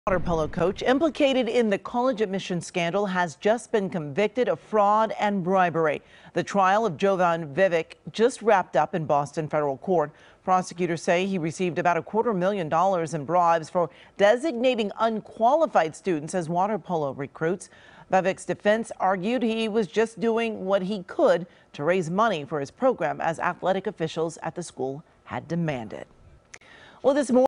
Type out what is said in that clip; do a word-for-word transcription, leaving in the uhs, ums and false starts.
Water polo coach implicated in the college admission scandal has just been convicted of fraud and bribery. The trial of Jovan Vavic just wrapped up in Boston federal court. Prosecutors say he received about a quarter million dollars in bribes for designating unqualified students as water polo recruits. Vavic's defense argued he was just doing what he could to raise money for his program, as athletic officials at the school had demanded. Well, this morning